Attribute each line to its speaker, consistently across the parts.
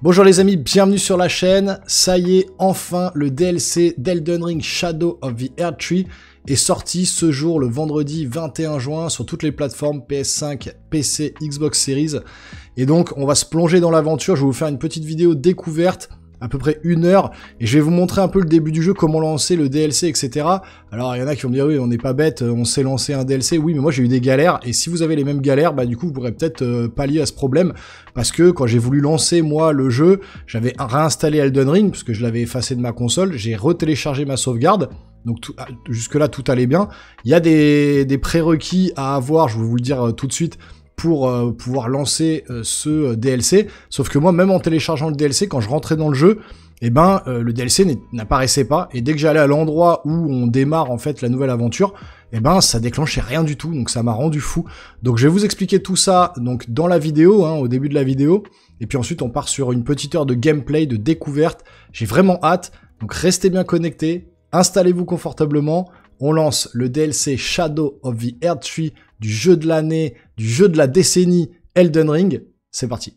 Speaker 1: Bonjour les amis, bienvenue sur la chaîne. Ça y est, enfin le DLC d'Elden Ring Shadow of the Erdtree est sorti ce jour, le vendredi 21 juin, sur toutes les plateformes PS5, PC, Xbox Series. Et donc on va se plonger dans l'aventure, je vais vous faire une petite vidéo découverte, à peu près 1 heure, et je vais vous montrer un peu le début du jeu, comment lancer le DLC, etc. Alors il y en a qui vont me dire oui, on n'est pas bête, on sait lancer un DLC, oui mais moi j'ai eu des galères, et si vous avez les mêmes galères, bah du coup vous pourrez peut-être pallier à ce problème, parce que quand j'ai voulu lancer moi le jeu, j'avais réinstallé Elden Ring, parce que je l'avais effacé de ma console, j'ai retéléchargé ma sauvegarde, donc jusque là tout allait bien. Il y a des prérequis à avoir, je vais vous le dire tout de suite, pour pouvoir lancer ce DLC, sauf que moi, même en téléchargeant le DLC, quand je rentrais dans le jeu, eh ben, le DLC n'apparaissait pas, et dès que j'allais à l'endroit où on démarre en fait la nouvelle aventure, eh ben, ça déclenchait rien du tout, donc ça m'a rendu fou. Donc je vais vous expliquer tout ça donc dans la vidéo, au début de la vidéo, et puis ensuite on part sur une petite heure de gameplay, de découverte. J'ai vraiment hâte, donc restez bien connectés, installez-vous confortablement. On lance le DLC Shadow of the Erdtree du jeu de l'année, du jeu de la décennie Elden Ring. C'est parti.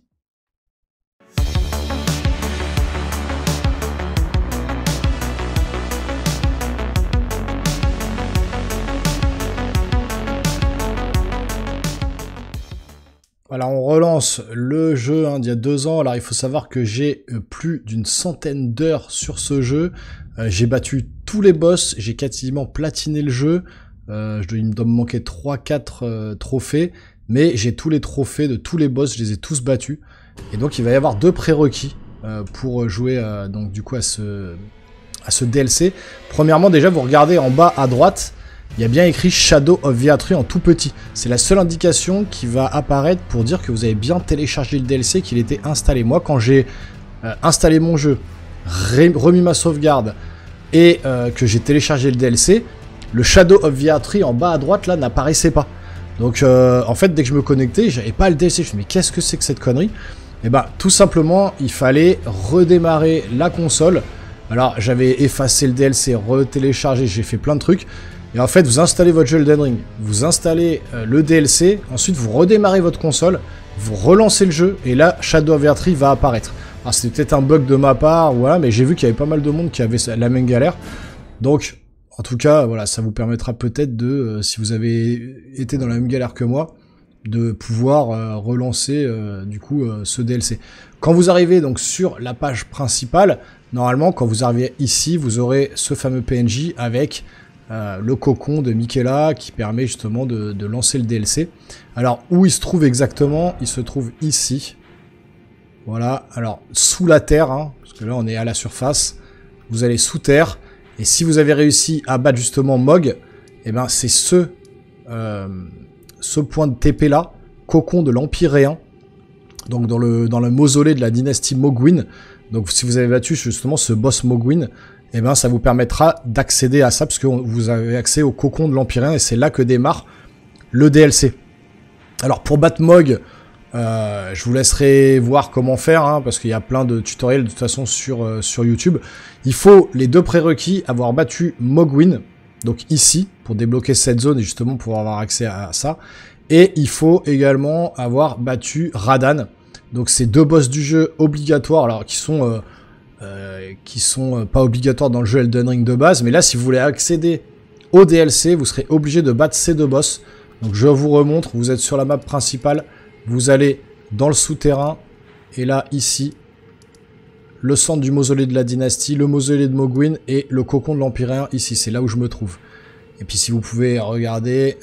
Speaker 1: Voilà, on relance le jeu d'il y a 2 ans. Alors il faut savoir que j'ai plus d'une centaine d'heures sur ce jeu. J'ai battu tous les boss, j'ai quasiment platiné le jeu. Il me doit me manquer 3-4 trophées, mais j'ai tous les trophées de tous les boss, je les ai tous battus. Et donc il va y avoir 2 prérequis pour jouer donc du coup à ce DLC. Premièrement, déjà vous regardez en bas à droite, il y a bien écrit Shadow of the Erdtree en tout petit. C'est la seule indication qui va apparaître pour dire que vous avez bien téléchargé le DLC, qu'il était installé. Moi, quand j'ai installé mon jeu, remis ma sauvegarde et que j'ai téléchargé le DLC, le Shadow of the Erdtree en bas à droite là n'apparaissait pas. Donc en fait, dès que je me connectais, j'avais pas le DLC. Je me suis dit, mais qu'est-ce que c'est que cette connerie? Et bah tout simplement, il fallait redémarrer la console. Alors j'avais effacé le DLC, retéléchargé, j'ai fait plein de trucs. Et en fait, vous installez votre jeu Elden Ring, vous installez le DLC, ensuite vous redémarrez votre console, vous relancez le jeu, et là, Shadow of the Erdtree va apparaître. Alors c'était peut-être un bug de ma part, voilà, mais j'ai vu qu'il y avait pas mal de monde qui avait la même galère. Donc, en tout cas, voilà, ça vous permettra peut-être de, si vous avez été dans la même galère que moi, de pouvoir relancer du coup ce DLC. Quand vous arrivez donc sur la page principale, normalement, quand vous arrivez ici, vous aurez ce fameux PNJ avec le cocon de Miquella qui permet justement de lancer le DLC. Alors où il se trouve exactement? Il se trouve ici. Voilà, alors sous la terre, parce que là on est à la surface. Vous allez sous terre, et si vous avez réussi à battre justement Mohg, et ben c'est ce point de TP là, cocon de l'Empyréen, donc dans le mausolée de la dynastie Mohgwyn. Donc si vous avez battu justement ce boss Mohgwyn, et ben ça vous permettra d'accéder à ça, parce que vous avez accès au cocon de l'Empyréen, et c'est là que démarre le DLC. Alors pour battre Mohg, je vous laisserai voir comment faire, parce qu'il y a plein de tutoriels de toute façon sur YouTube. Il faut les 2 prérequis, avoir battu Mohgwyn, donc ici, pour débloquer cette zone et justement pour avoir accès à ça. Et il faut également avoir battu Radahn. Donc c'est 2 boss du jeu obligatoires, alors qui sont pas obligatoires dans le jeu Elden Ring de base, mais là si vous voulez accéder au DLC, vous serez obligé de battre ces 2 boss. Donc je vous remontre, vous êtes sur la map principale, vous allez dans le souterrain, et là ici, le centre du mausolée de la dynastie, le mausolée de Mohgwyn et le cocon de l'Empyréen ici, c'est là où je me trouve. Et puis si vous pouvez regarder,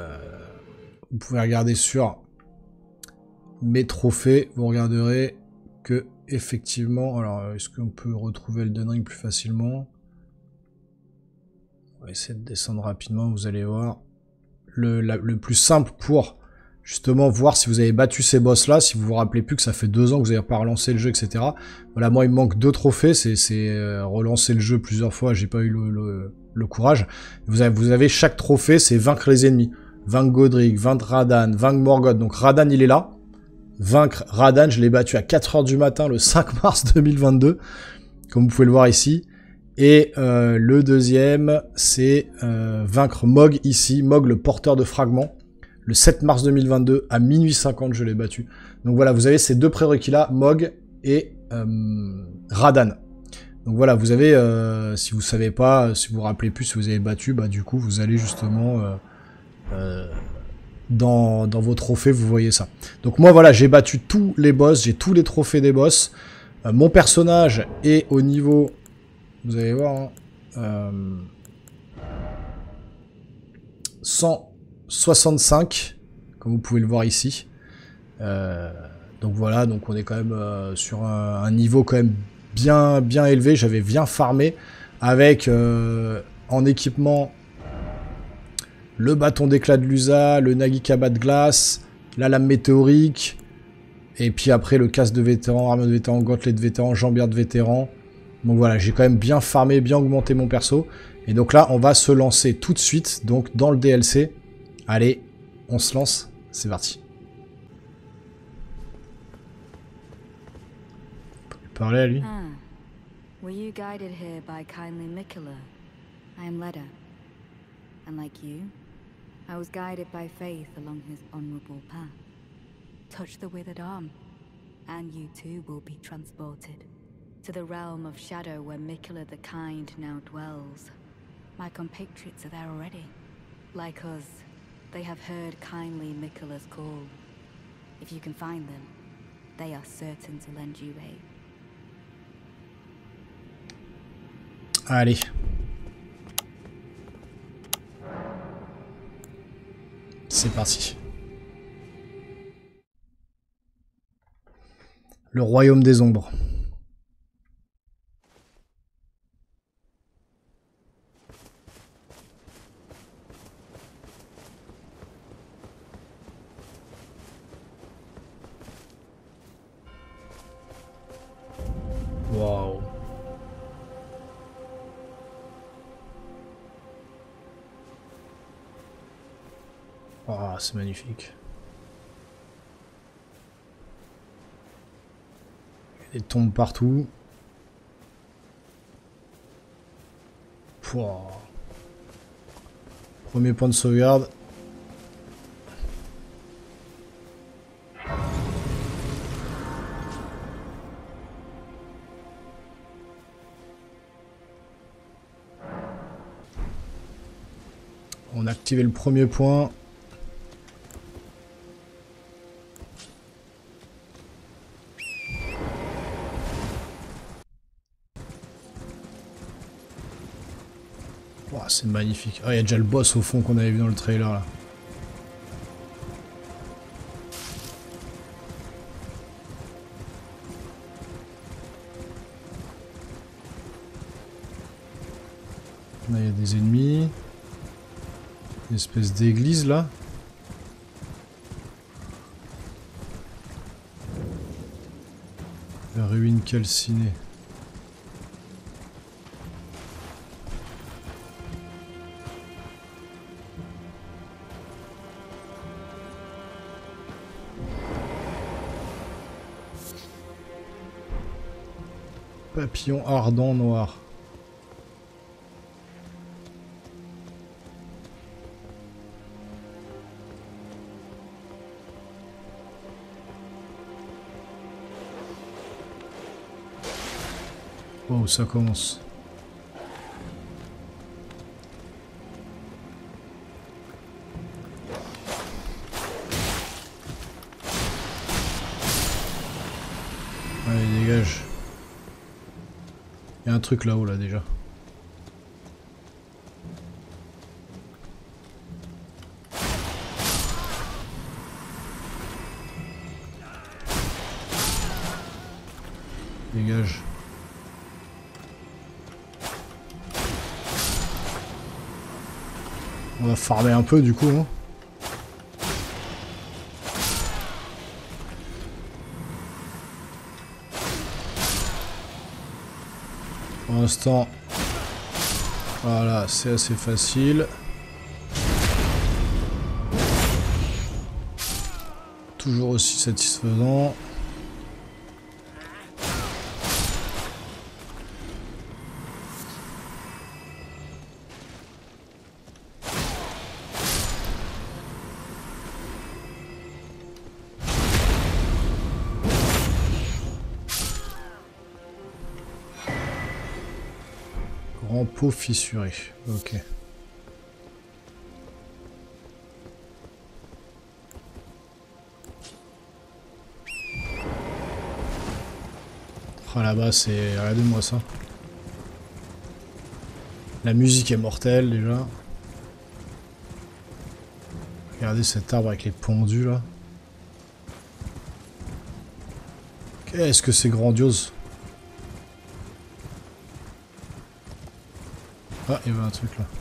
Speaker 1: sur mes trophées, vous regarderez que effectivement, alors est-ce qu'on peut retrouver Elden Ring plus facilement? On va essayer de descendre rapidement, vous allez voir. Le plus simple pour justement voir si vous avez battu ces boss là, si vous vous rappelez plus que ça fait 2 ans que vous n'avez pas relancé le jeu, etc. Voilà, moi il me manque 2 trophées, c'est relancer le jeu plusieurs fois, j'ai pas eu le courage. Vous avez chaque trophée, c'est vaincre les ennemis. Vaincre Godric, vaincre Radahn, vaincre Morgott. Donc Radahn il est là. Vaincre Radahn, je l'ai battu à 4 h du matin le 5 mars 2022, comme vous pouvez le voir ici. Et le deuxième, c'est vaincre Mohg ici, Mohg le porteur de fragments. Le 7 mars 2022, à minuit 50, je l'ai battu. Donc voilà, vous avez ces 2 prérequis-là, Mohg et Radan. Donc voilà, vous avez, si vous savez pas, si vous vous rappelez plus, si vous avez battu, bah du coup vous allez justement dans vos trophées, vous voyez ça. Donc moi voilà, j'ai battu tous les boss, j'ai tous les trophées des boss. Mon personnage est au niveau, vous allez voir, hein, 165, comme vous pouvez le voir ici. Donc voilà, donc on est quand même sur un niveau quand même bien élevé. J'avais bien farmé avec en équipement le bâton d'éclat de l'USA, le Nagikaba de glace, la lame météorique, et puis après le casque de vétéran, arme de vétéran, gantelet de vétéran, jambière de vétéran. Donc voilà, j'ai quand même bien farmé, bien augmenté mon perso. Et donc là, on va se lancer tout de suite, donc dans le DLC. Allez, on se lance, c'est parti. On peut lui parler à lui.
Speaker 2: Were you guided here by kindly Miquella? I am Leda. And like you, I was guided by faith along his honorable path. Touch the withered arm, and you too will be transported to the realm of shadow where Miquella the Kind now dwells. My compatriots are there already. Like us, they have heard kindly Miquella's call. If you can find them, they are certain to lend you aid.
Speaker 1: Allez. C'est parti. Le royaume des ombres. Waouh. Ah, c'est magnifique. Il y a des tombes partout. Pouah. Premier point de sauvegarde. On a activé le premier point. C'est magnifique. Ah, il y a déjà le boss au fond qu'on avait vu dans le trailer là. Là, il y a des ennemis. Une espèce d'église là. La ruine calcinée. Papillon ardent noir. Oh, ça commence. Allez, dégage. Il y a un truc là-haut, là, déjà. Dégage. On va farmer un peu, du coup, hein. Pour l'instant, voilà, c'est assez facile. Toujours aussi satisfaisant. En peau fissurée. Ok. Ah là-bas, c'est... Regardez-moi ça. La musique est mortelle déjà. Regardez cet arbre avec les pendus là. Qu'est-ce que c'est grandiose. Ah, il y avait un truc là.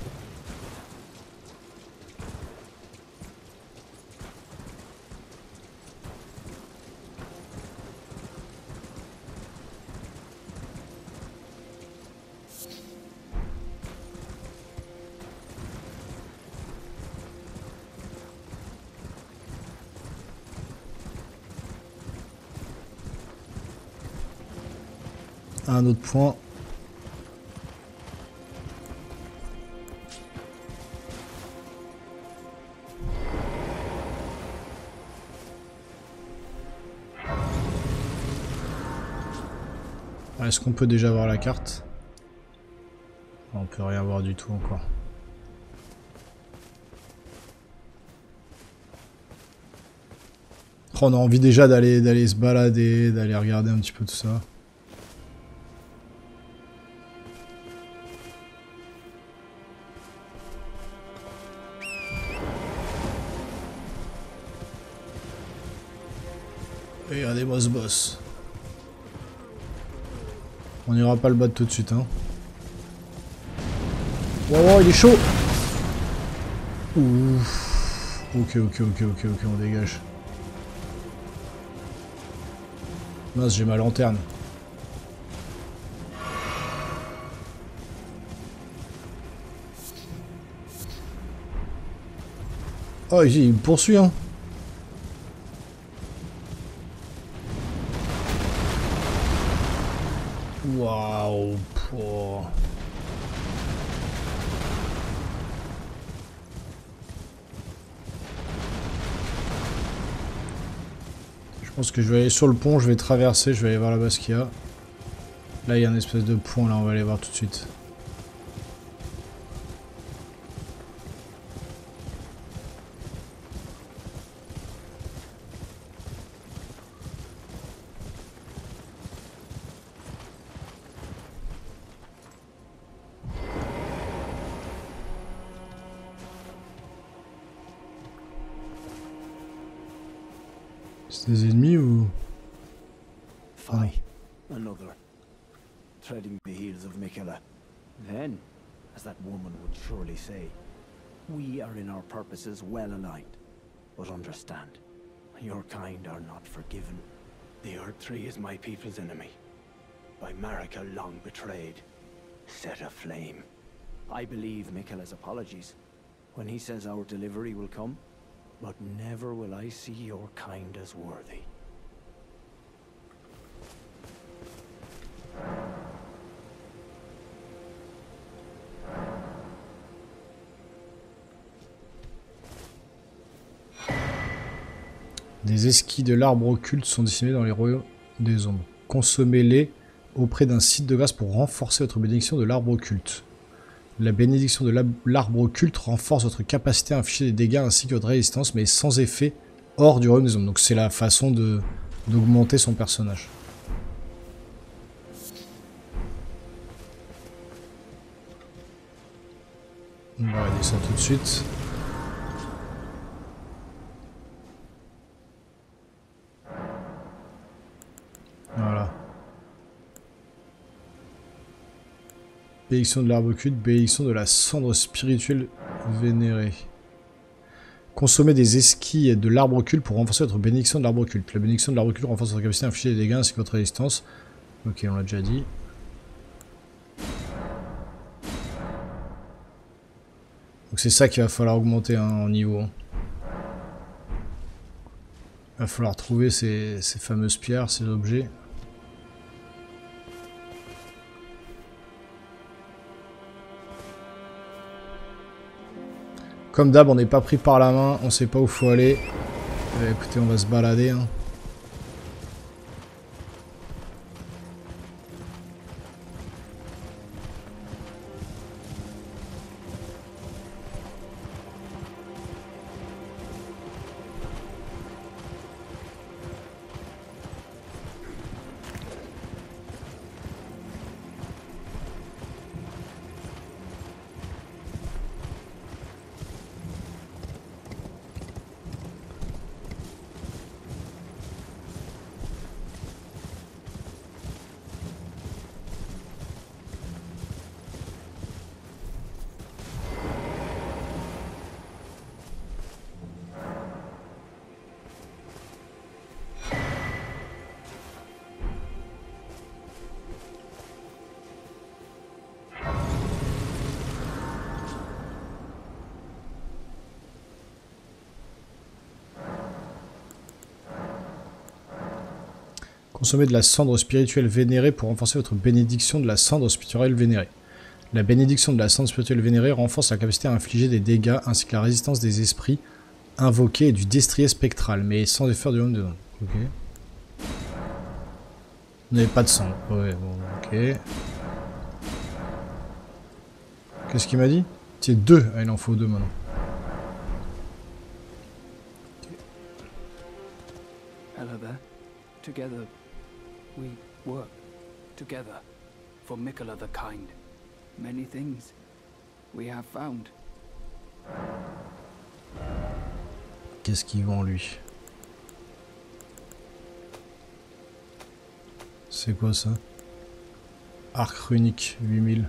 Speaker 1: Un autre point. Est-ce qu'on peut déjà voir la carte? On peut rien voir du tout encore. Oh, on a envie déjà d'aller se balader, d'aller regarder un petit peu tout ça. Regardez-moi ce boss. On n'ira pas le battre tout de suite, hein. Wow, il est chaud. Ouf. Ok, on dégage. Mince, j'ai ma lanterne. Oh, il me poursuit, hein. Waouh. Oh. Je pense que je vais aller sur le pont, je vais traverser, je vais aller voir là-bas ce qu'il y a. Là, il y a un espèce de pont, là, on va aller voir tout de suite. C'est des ennemis ou...
Speaker 3: Fine. Another. Treading the heels of Miquella. Then, as that woman would surely say, we are in our purposes well aligned. But understand, your kind are not forgiven. The Earth Tree is my people's enemy. By Marika long betrayed. Set aflame. I believe Miquella's apologies when he says our delivery will come. But never will I see your kind as worthy.
Speaker 1: Des esquilles de l'arbre occulte sont dissimulés dans les royaumes des ombres. Consommez-les auprès d'un site de grâce pour renforcer votre bénédiction de l'arbre occulte. La bénédiction de l'arbre occulte renforce votre capacité à infliger des dégâts ainsi que votre résistance, mais sans effet hors du royaume des ombres. Donc c'est la façon d'augmenter son personnage. On va regarder ça tout de suite. Voilà. Bénédiction de l'arbre occulte, bénédiction de la cendre spirituelle vénérée. Consommez des esquilles de l'arbre occulte pour renforcer votre bénédiction de l'arbre occulte. La bénédiction de l'arbre occulte renforce votre capacité à infliger des dégâts ainsi que votre résistance. Ok, on l'a déjà dit. Donc c'est ça qu'il va falloir augmenter hein, en niveau. Il va falloir trouver ces fameuses pierres, ces objets. Comme d'hab, on n'est pas pris par la main, on sait pas où faut aller. Écoutez, on va se balader. Hein. Consommez de la cendre spirituelle vénérée pour renforcer votre bénédiction de la cendre spirituelle vénérée. La bénédiction de la cendre spirituelle vénérée renforce la capacité à infliger des dégâts ainsi que la résistance des esprits invoqués et du destrier spectral, mais sans effet du monde de... Ok. Vous n'avez pas de sang. Ouais, bon, ok. Qu'est-ce qu'il m'a dit? C'est 2. Ah, il en faut 2 maintenant.
Speaker 4: Hello there. Together, we work together for Mikola the Kind. Many things we have found.
Speaker 1: Qu'est-ce qu'il vend lui? C'est quoi ça? Arc runique, 8000.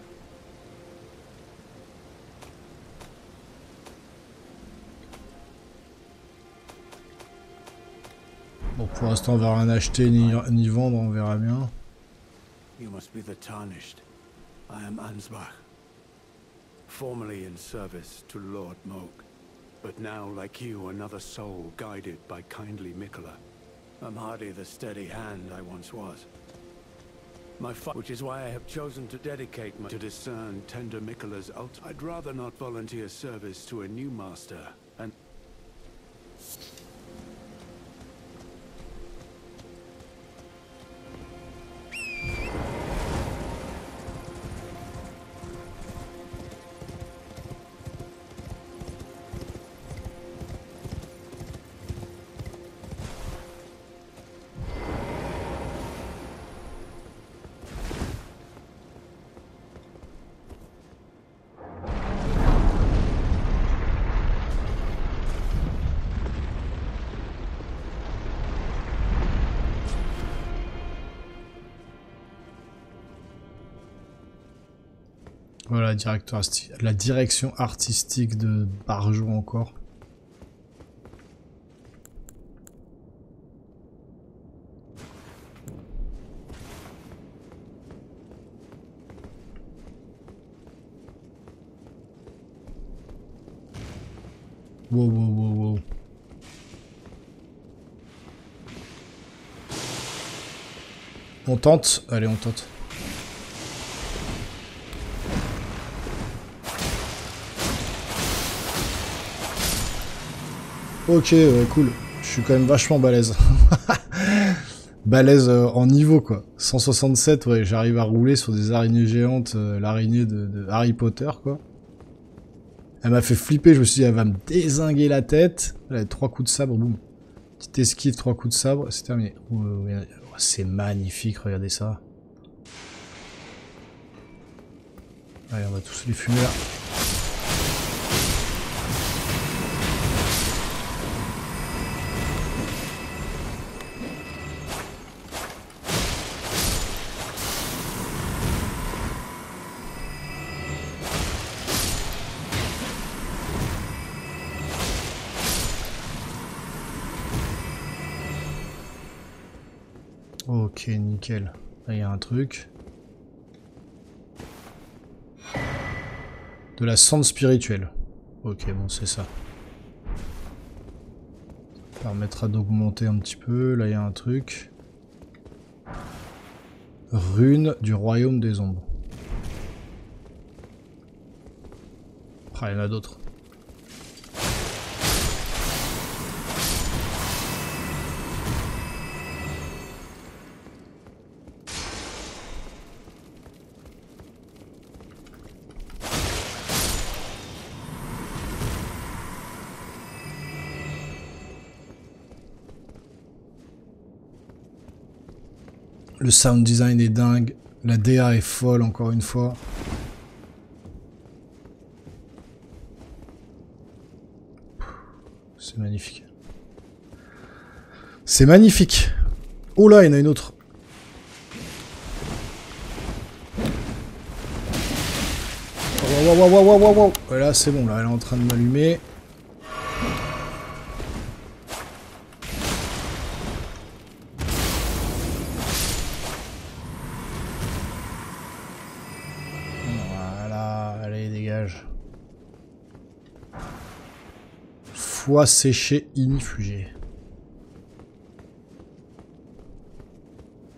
Speaker 1: Bon, pour l'instant, on va rien acheter ni vendre, on verra bien.
Speaker 3: You must be the Tarnished. I am Ansbach, formerly in service to Lord Moog, but now, like you, another soul guided by kindly Mikola. I'm hardly the steady hand I once was. Which is why I have chosen to dedicate to discern tender Mikola's I'd rather not volunteer service to a new master, and...
Speaker 1: Voilà, la direction artistique de Barjo encore. Wow, wow, wow, wow. On tente? Allez, on tente. Ok, cool. Je suis quand même vachement balèze. Balèze en niveau, quoi. 167, ouais, j'arrive à rouler sur des araignées géantes, l'araignée de Harry Potter, quoi. Elle m'a fait flipper, je me suis dit, elle va me dézinguer la tête. Là, 3 coups de sabre, boum. Petite esquive, 3 coups de sabre, c'est terminé. C'est magnifique, regardez ça. Allez, on va tous les fumer là. Ok, nickel. Là, il y a un truc. De la cendre spirituelle. Ok, bon, c'est ça. Ça permettra d'augmenter un petit peu. Là, il y a un truc. Rune du royaume des ombres. Ah, il y en a d'autres. Le sound design est dingue, la DA est folle encore une fois. C'est magnifique. C'est magnifique. Oh là, il y en a une autre. Wow, wow, wow, wow, wow, wow. Voilà, c'est bon, là, elle est en train de m'allumer. Foie séché inifugé.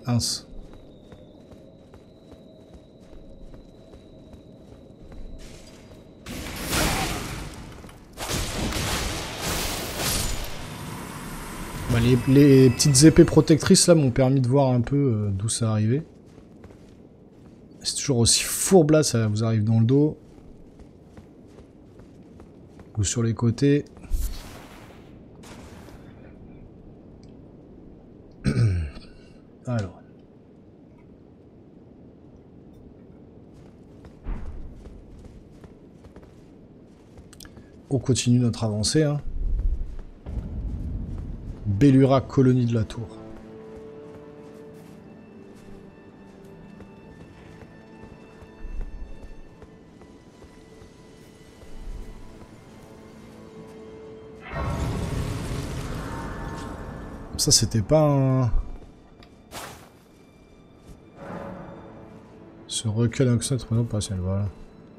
Speaker 1: Mince. Bah, les petites épées protectrices là m'ont permis de voir un peu d'où ça arrivait. C'est toujours aussi fourbe là, ça vous arrive dans le dos. Ou sur les côtés. Alors. On continue notre avancée. Hein. Bellura, colonie de la tour. Ça, c'était pas un... Ce recul d'action est opérationnel, voilà.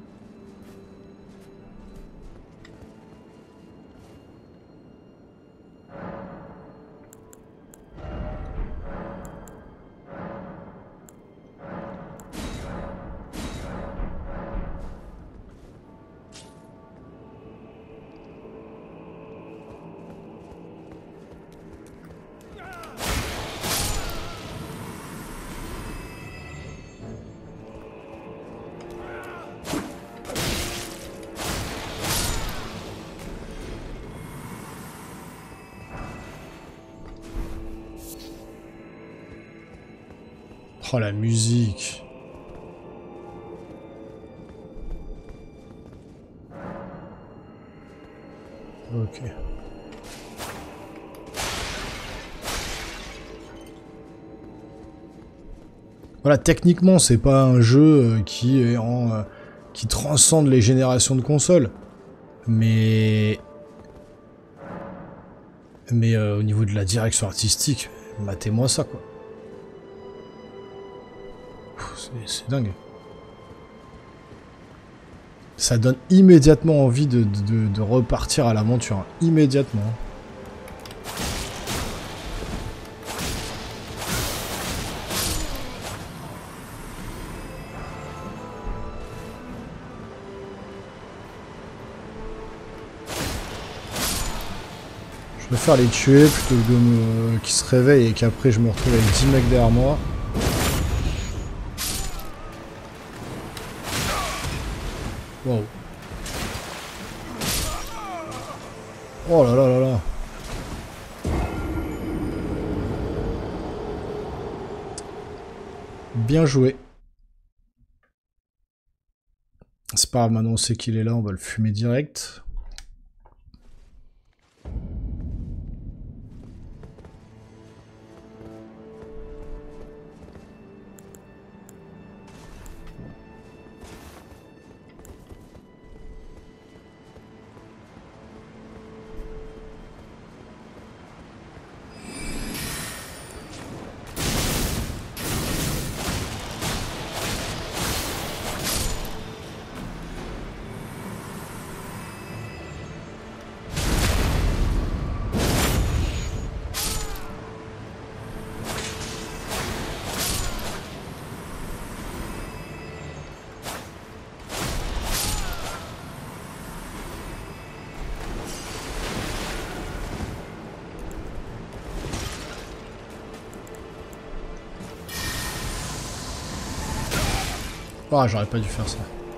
Speaker 1: Oh la musique. Ok. Voilà, techniquement, c'est pas un jeu qui est qui transcende les générations de consoles. Mais au niveau de la direction artistique, matez-moi ça quoi. C'est dingue. Ça donne immédiatement envie de repartir à l'aventure. Hein. Immédiatement. Je préfère les tuer plutôt que qu'ils se réveillent et qu'après je me retrouve avec 10 mecs derrière moi. Wow. Oh là là là là. Bien joué. C'est pas grave, maintenant on sait qu'il est là, on va le fumer direct. Ah, j'aurais pas dû faire ça.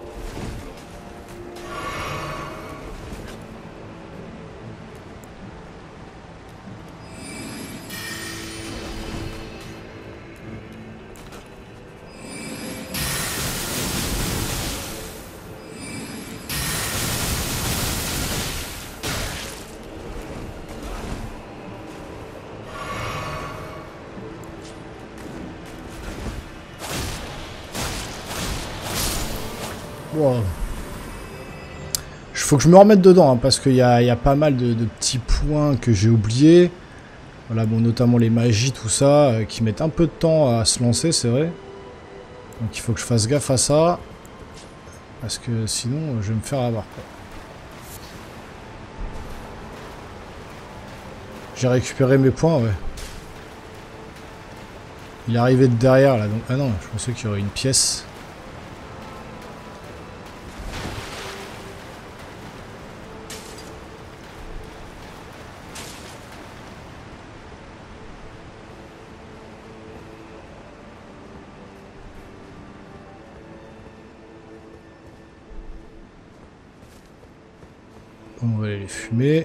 Speaker 1: Wow. Faut que je me remette dedans, hein, parce qu'il y a pas mal de petits points que j'ai oubliés. Voilà, bon, notamment les magies, tout ça, qui mettent un peu de temps à se lancer, c'est vrai. Donc il faut que je fasse gaffe à ça. Parce que sinon, je vais me faire avoir, quoi. J'ai récupéré mes points, ouais. Il est arrivé de derrière là, donc... Ah non, je pensais qu'il y aurait une pièce. On va aller les fumer.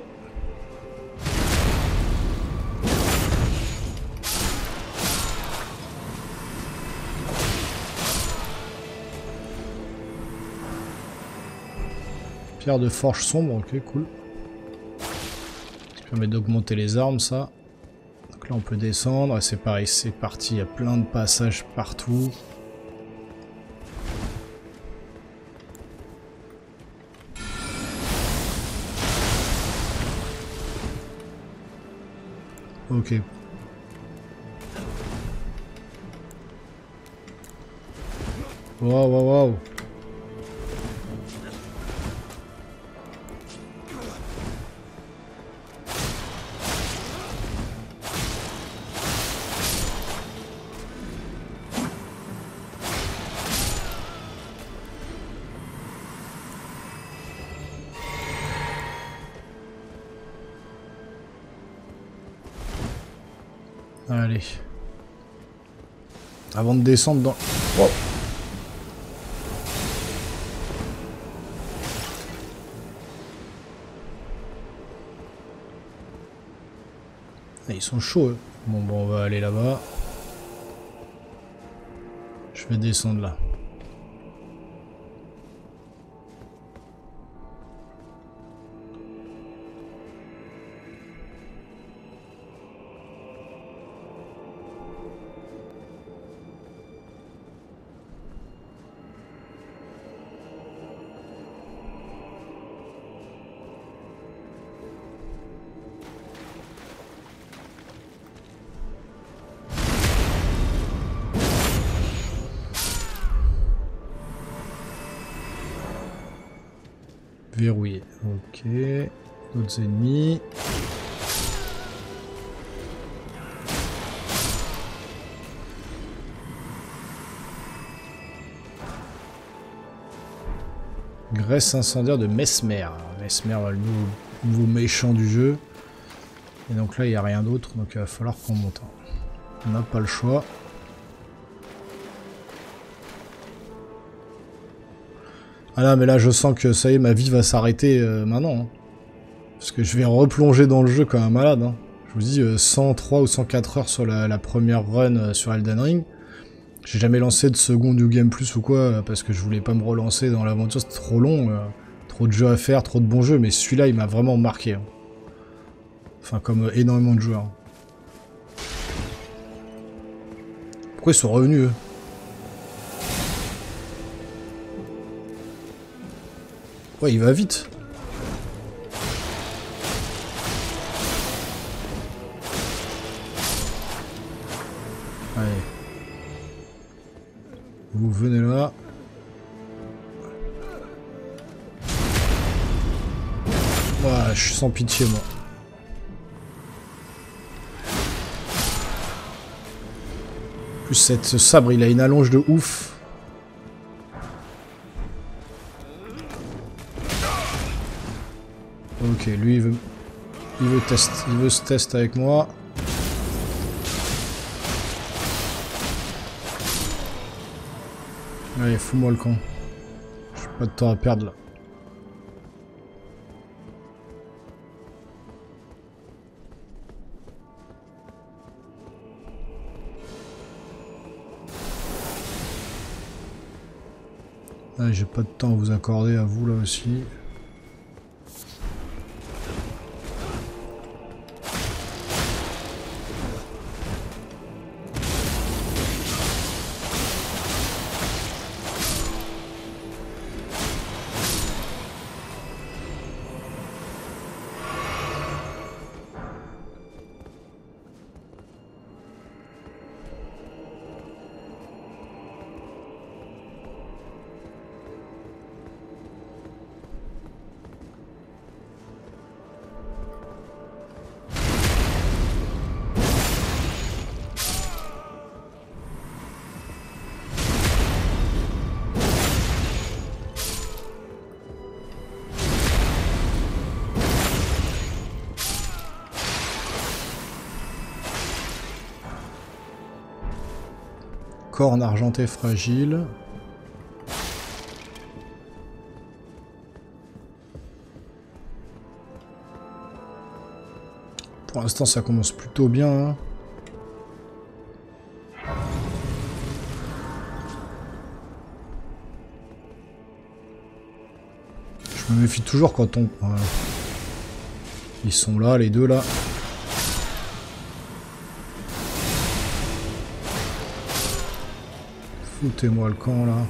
Speaker 1: Pierre de forge sombre, ok, cool. Ça permet d'augmenter les armes, ça. Donc là, on peut descendre. C'est pareil, c'est parti. Il y a plein de passages partout. Ok. Waouh, waouh, waouh. Allez. Avant de descendre dans... Wow. Ah, ils sont chauds, eux. Bon, on va aller là-bas. Je vais descendre là. Verrouillé. Ok. D'autres ennemis. Graisse incendiaire de Mesmer. Mesmer, le nouveau méchant du jeu. Et donc là, il n'y a rien d'autre. Donc il va falloir qu'on monte. On n'a pas le choix. Ah là, mais là, je sens que ça y est, ma vie va s'arrêter maintenant. Hein. Parce que je vais replonger dans le jeu comme un malade. Hein. Je vous dis, 103 ou 104 heures sur la première run sur Elden Ring. J'ai jamais lancé de second New Game Plus ou quoi, parce que je voulais pas me relancer dans l'aventure, c'était trop long. Trop de jeux à faire, trop de bons jeux, mais celui-là, il m'a vraiment marqué. Hein. Enfin, comme énormément de joueurs. Pourquoi ils sont revenus, eux ? Ouais, il va vite. Allez. Vous venez là. Ouah, je suis sans pitié, moi. En plus, ce sabre, il a une allonge de ouf. Ok, lui, il veut se tester avec moi. Allez, fous-moi le camp. J'ai pas de temps à perdre là. Allez, j'ai pas de temps à vous accorder à vous là aussi. corne argentée fragile. Pour l'instant, ça commence plutôt bien. Hein. Je me méfie toujours quand on... Voilà. Ils sont là, les deux là. Foutez-moi le camp là.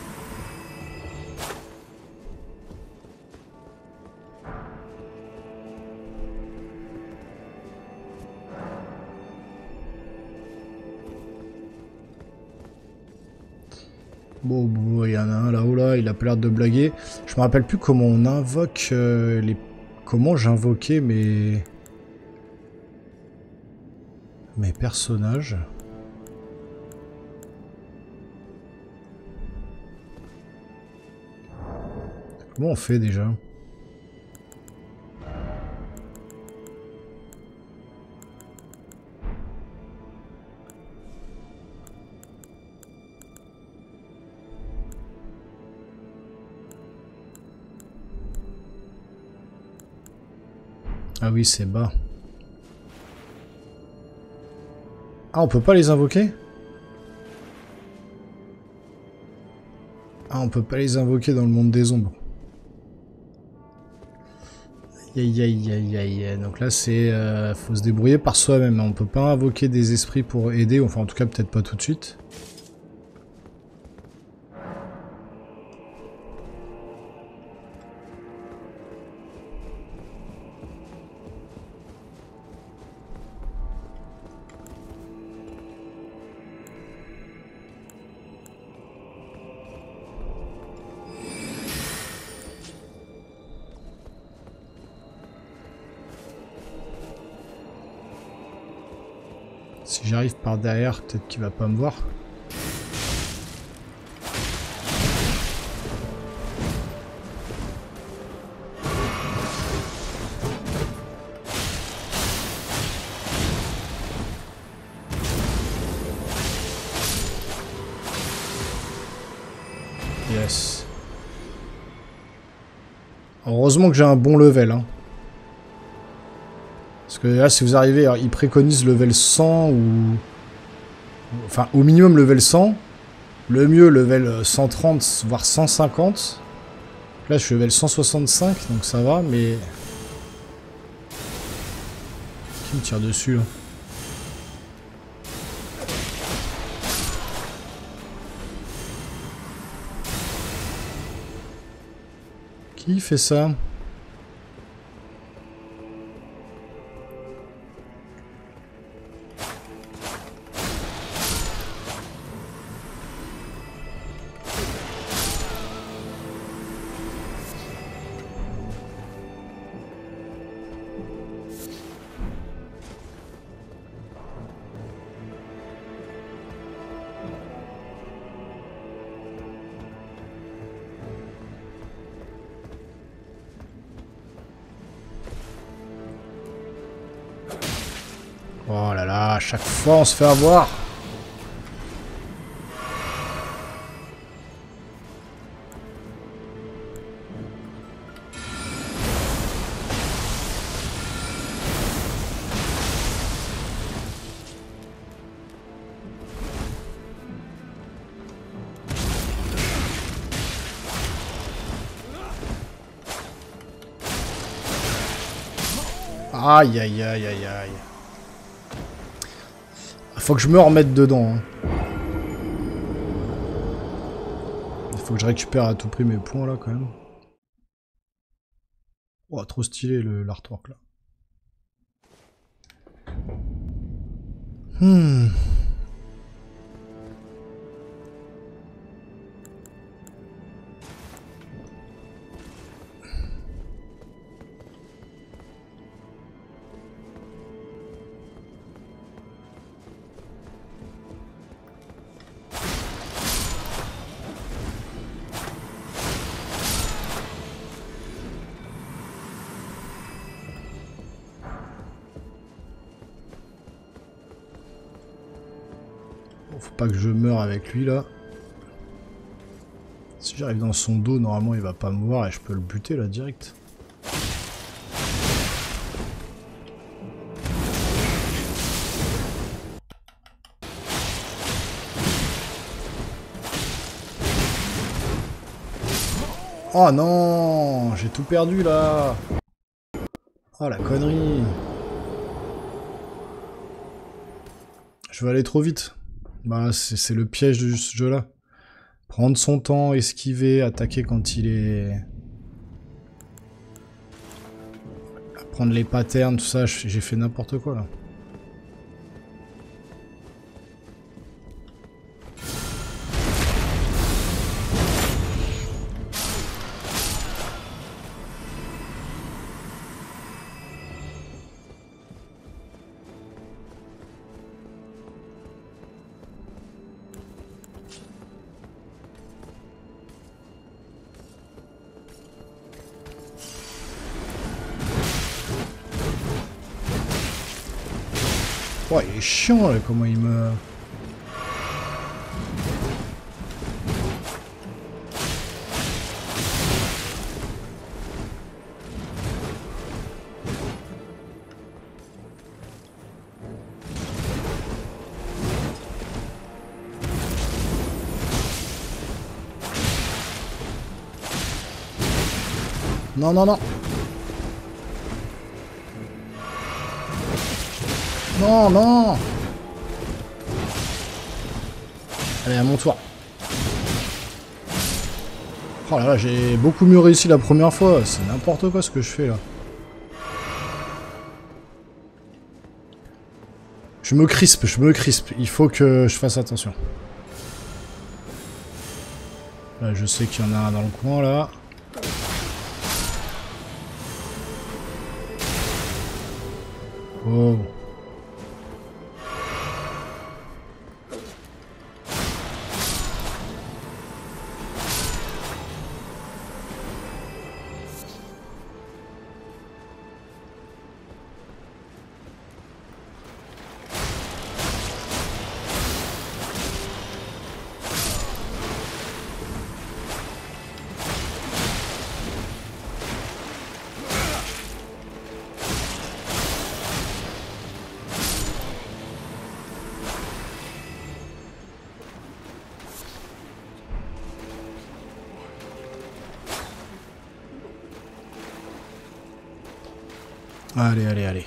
Speaker 1: Bon, il y en a un là-haut là, il a pas l'air de blaguer. Je me rappelle plus comment on invoque les... Comment j'invoquais mes personnages. Comment on fait déjà? Ah oui, c'est bas. Ah, on peut pas les invoquer? Ah, on peut pas les invoquer dans le monde des ombres. Aïe aïe aïe aïe. Donc là, c'est... faut se débrouiller par soi-même. On peut pas invoquer des esprits pour aider. Enfin, en tout cas, peut-être pas tout de suite. Si j'arrive par derrière, peut-être qu'il va pas me voir. Yes. Heureusement que j'ai un bon level, hein. Parce que là, si vous arrivez, alors, ils préconisent level 100 ou... Enfin, au minimum level 100. Le mieux, level 130, voire 150. Là, je suis level 165, donc ça va, mais... Qui me tire dessus, là? Qui fait ça? Oh là là, à chaque fois on se fait avoir. Aïe aïe aïe aïe aïe. Faut que je me remette dedans. Hein. Il faut que je récupère à tout prix mes points là quand même. Oh, trop stylé l'artwork là. Bon, faut pas que je meure avec lui là. Si j'arrive dans son dos, normalement il va pas me voir et je peux le buter là direct. Oh non, j'ai tout perdu là. Oh la connerie. Je vais aller trop vite. Bah c'est le piège de ce jeu là. Prendre son temps, esquiver, attaquer quand il est... Prendre les patterns, tout ça, j'ai fait n'importe quoi là. Oh, il est chiant là, comment il me... Non, non, non. Non, non. Allez, à mon tour. Oh là là, j'ai beaucoup mieux réussi la première fois. C'est n'importe quoi ce que je fais là. Je me crispe, je me crispe. Il faut que je fasse attention. Là, je sais qu'il y en a un dans le coin là. Oh. Allez, allez, allez.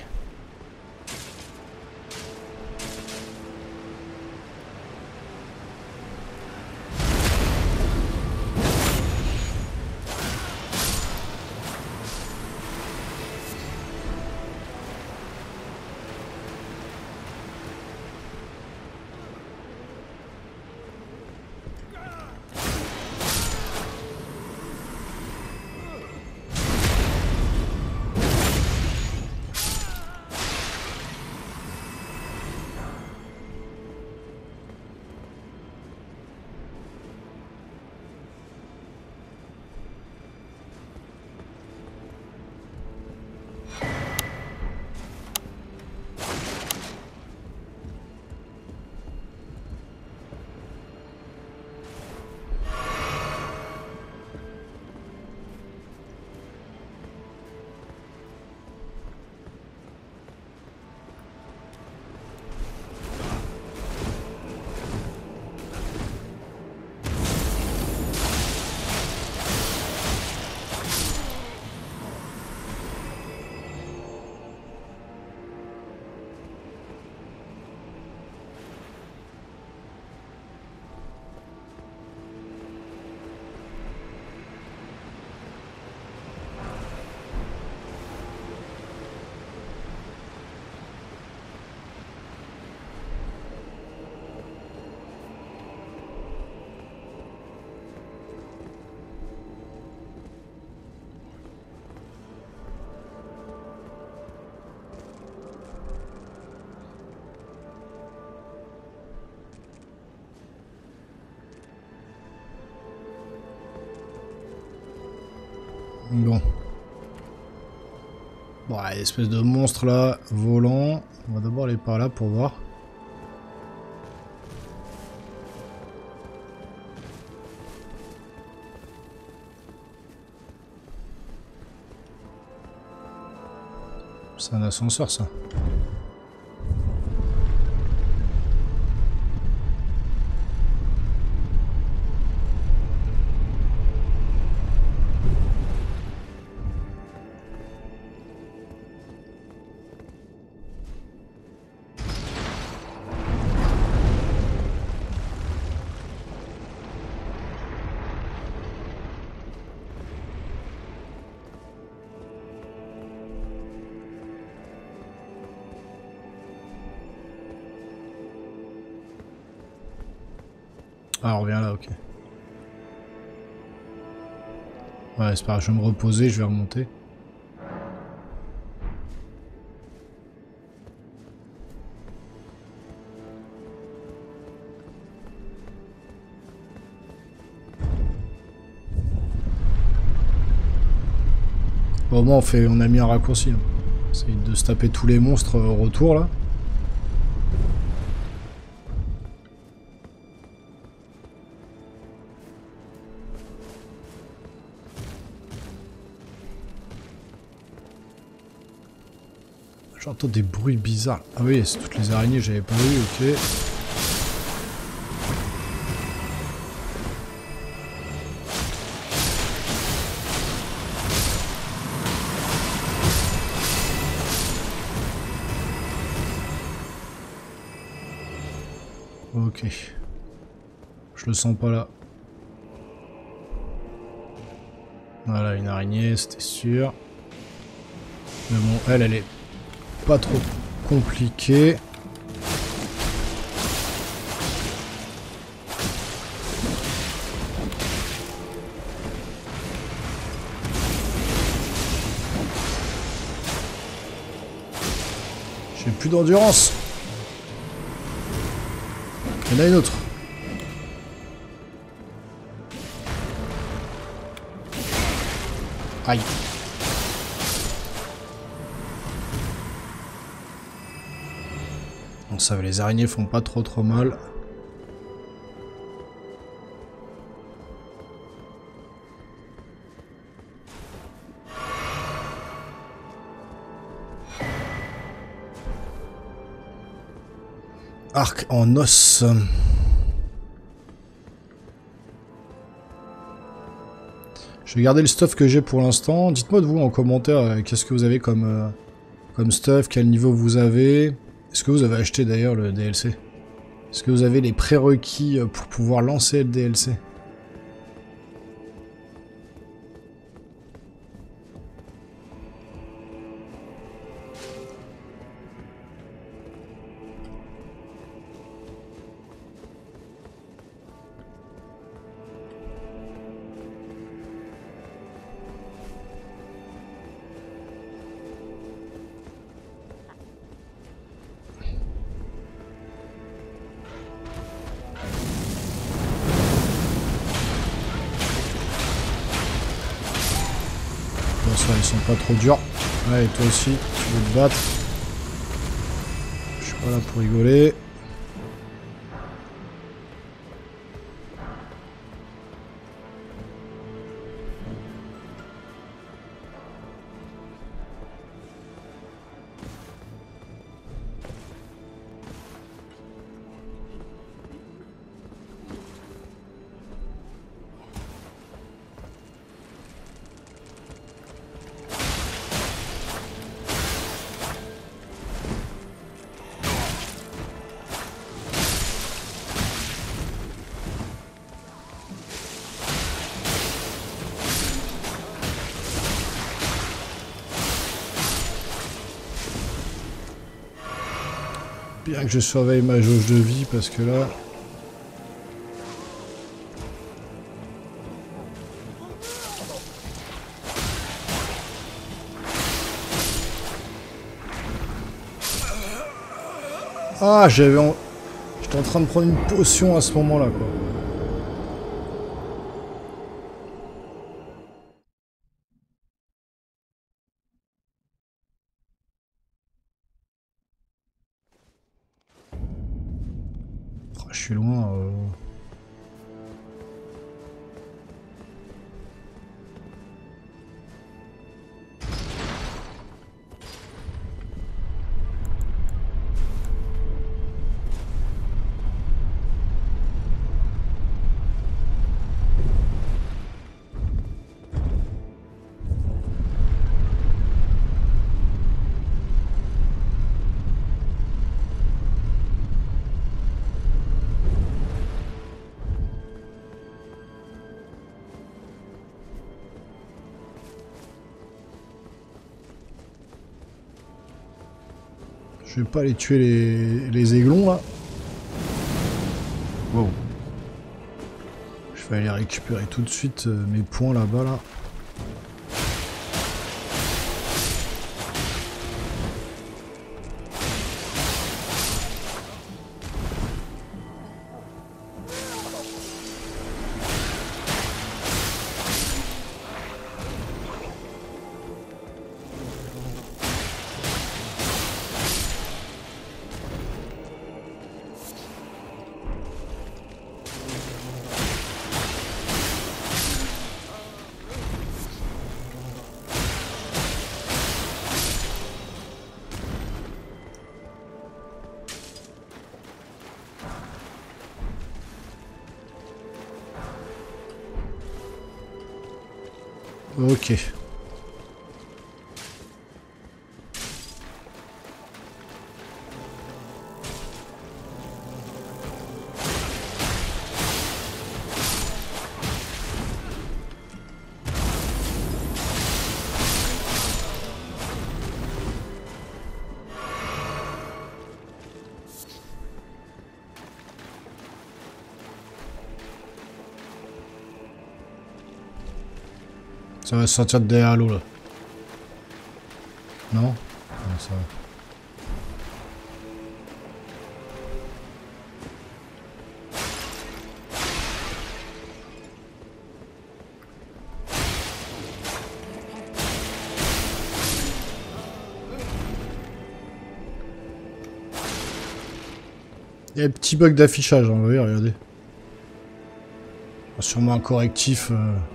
Speaker 1: Bon. Bon, espèce de monstre là, volant. On va d'abord aller par là pour voir. C'est un ascenseur, ça. Ah, on revient là, ok. Ouais, c'est pas grave, je vais me reposer, je vais remonter. Bon, au moins, on a mis un raccourci. Hein. C'est de se taper tous les monstres au retour, là. J'entends des bruits bizarres. Ah oui, c'est toutes les araignées, j'avais pas vu, ok. Ok. Je le sens pas là. Voilà, une araignée, c'était sûr. Mais bon, elle est pas trop compliquée. J'ai plus d'endurance. Il y en a une autre. Aïe. Bon, ça va, les araignées font pas trop mal. Arc en os. Je vais garder le stuff que j'ai pour l'instant. Dites-moi de vous en commentaire qu'est-ce que vous avez comme stuff, quel niveau vous avez. Est-ce que vous avez acheté d'ailleurs le DLC? Est-ce que vous avez les prérequis pour pouvoir lancer le DLC? Ça, ils sont pas trop durs. Allez, toi aussi, tu veux te battre. Je suis pas là pour rigoler. Bien que je surveille ma jauge de vie parce que là... Ah, j'étais en train de prendre une potion à ce moment-là, quoi. Oh, je suis loin. Je vais pas aller tuer les aiglons là. Wow. Je vais aller récupérer tout de suite mes points là-bas là. Ok. Ça va sortir de derrière l'eau là. Non? Non, ça va. Il y a un petit bug d'affichage, hein, oui, regardez. Sûrement un correctif.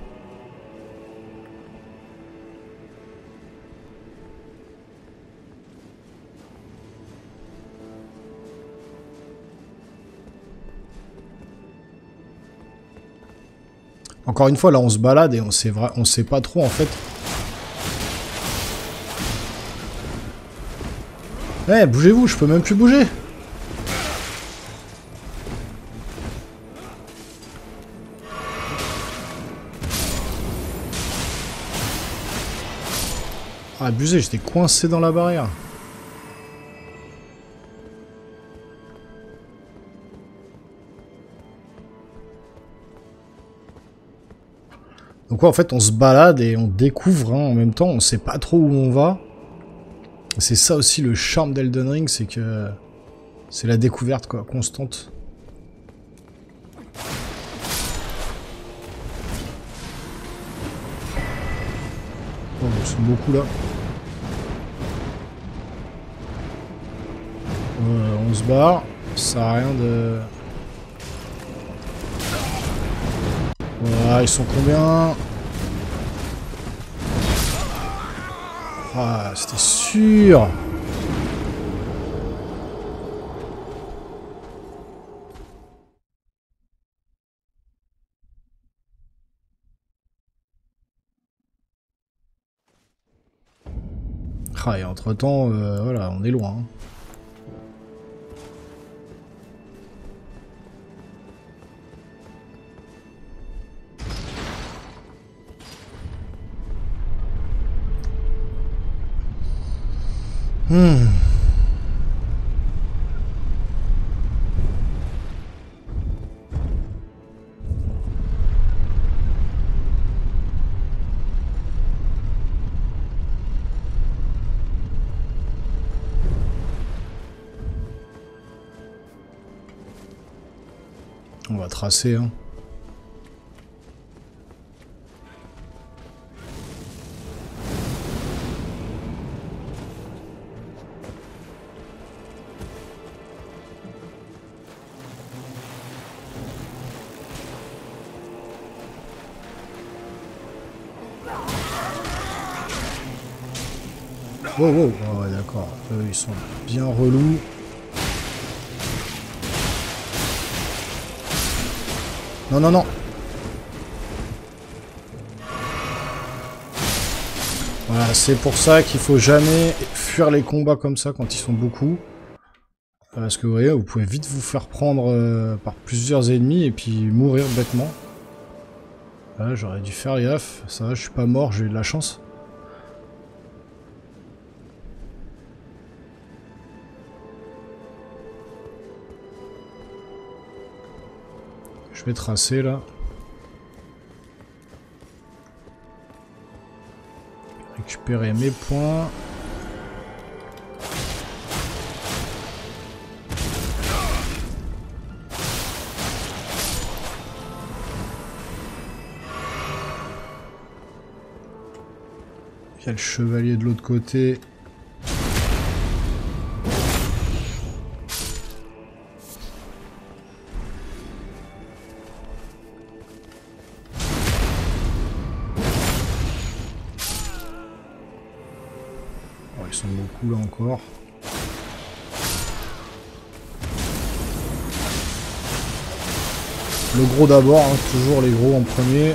Speaker 1: Encore une fois, là on se balade et on sait pas trop en fait. Eh, bougez-vous, je peux même plus bouger. Ah, abusé, j'étais coincé dans la barrière. Donc ouais, en fait, on se balade et on découvre hein, en même temps. On sait pas trop où on va. C'est ça aussi le charme d'Elden Ring, c'est que c'est la découverte quoi, constante. Oh, ils sont beaucoup là. On se barre. Ça sert à rien de... Voilà, ils sont combien? Ah, c'était sûr. Ah, et entre-temps, voilà, on est loin. Hein. On va tracer, hein. Wow, wow, oh, ouais, d'accord. Eux, ils sont bien relous. Non, non, non. Voilà, c'est pour ça qu'il faut jamais fuir les combats comme ça quand ils sont beaucoup. Parce que vous voyez, vous pouvez vite vous faire prendre par plusieurs ennemis et puis mourir bêtement. Là, j'aurais dû faire gaffe. Ça va, je suis pas mort, j'ai eu de la chance. Je vais tracer là. Récupérer mes points. Il y a le chevalier de l'autre côté. Oh, ils sont beaucoup là encore. Le gros d'abord, hein, toujours les gros en premier.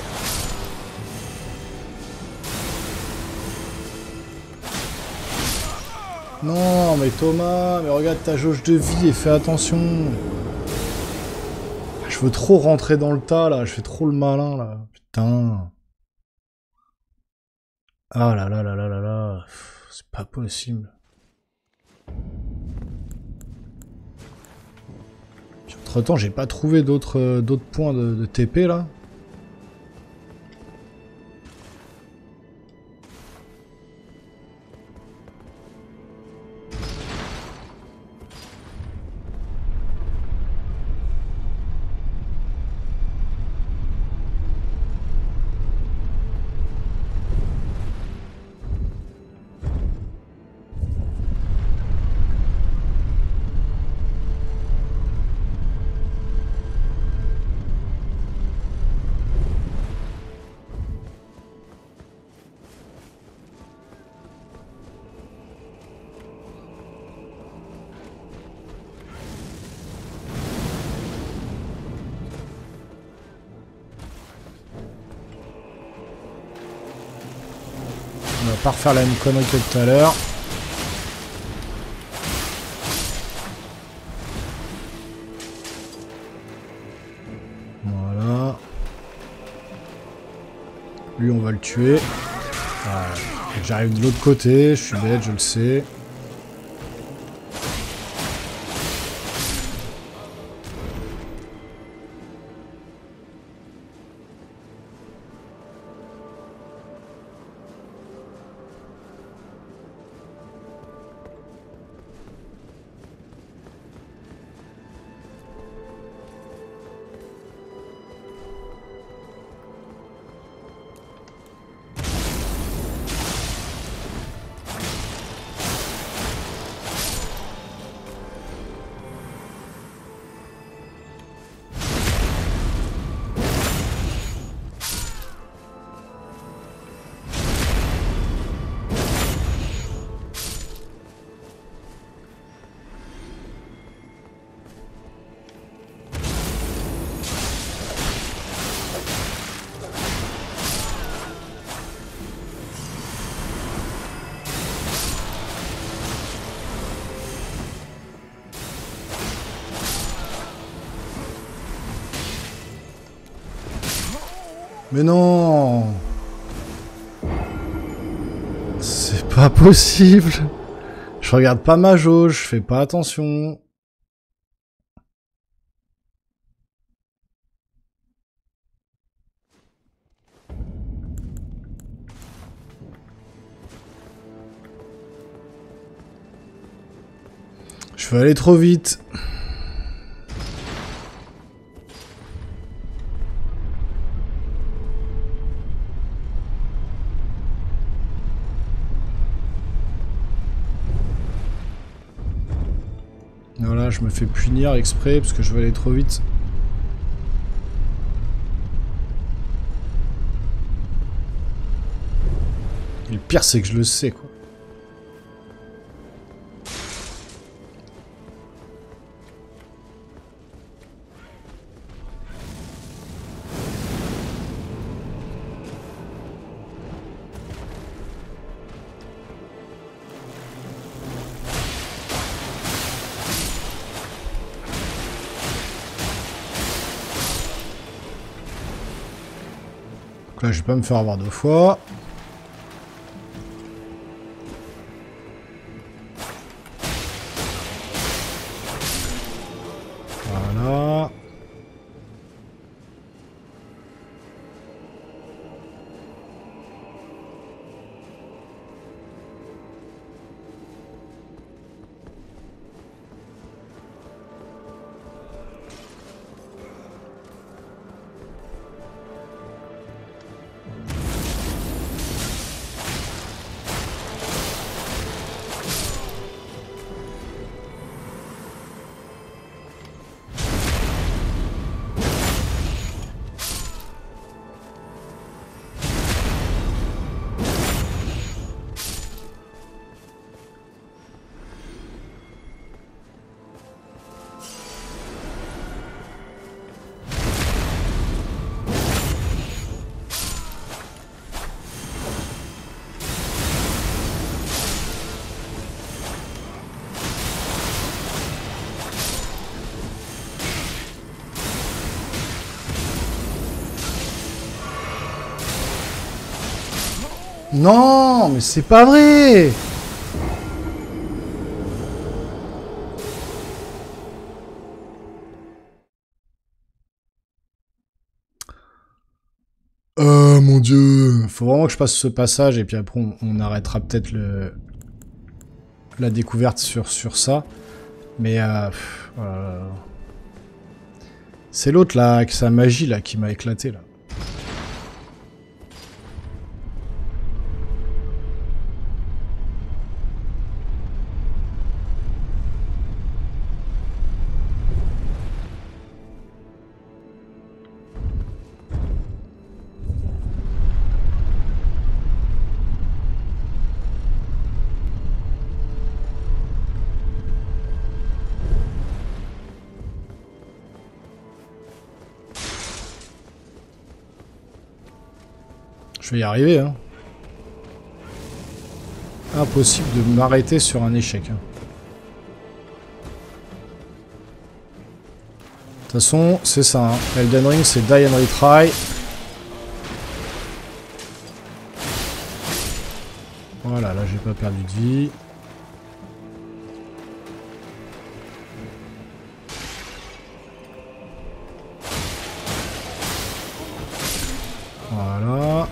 Speaker 1: Non, mais Thomas, mais regarde ta jauge de vie et fais attention. Je veux trop rentrer dans le tas, là. Je fais trop le malin, là. Putain. Ah là là là là là là. C'est pas possible. Entre temps, j'ai pas trouvé d'autres points de TP, là. On va pas refaire la même connerie que tout à l'heure. Voilà. Lui, on va le tuer. Voilà. J'arrive de l'autre côté, je suis bête, je le sais. Mais non! C'est pas possible! Je regarde pas ma jauge, je fais pas attention. Je vais aller trop vite. Voilà, je me fais punir exprès parce que je vais aller trop vite. Et le pire, c'est que je le sais, quoi. Donc là, je vais pas me faire avoir deux fois. Voilà. Non, mais c'est pas vrai. Oh mon dieu. Faut vraiment que je passe ce passage et puis après on arrêtera peut-être la découverte sur ça. Mais voilà. C'est l'autre là, avec sa magie là, qui m'a éclaté là. Je vais y arriver, hein. Impossible de m'arrêter sur un échec. Hein. De toute façon, c'est ça. Hein. Elden Ring, c'est die and retry. Voilà, là, j'ai pas perdu de vie. Voilà.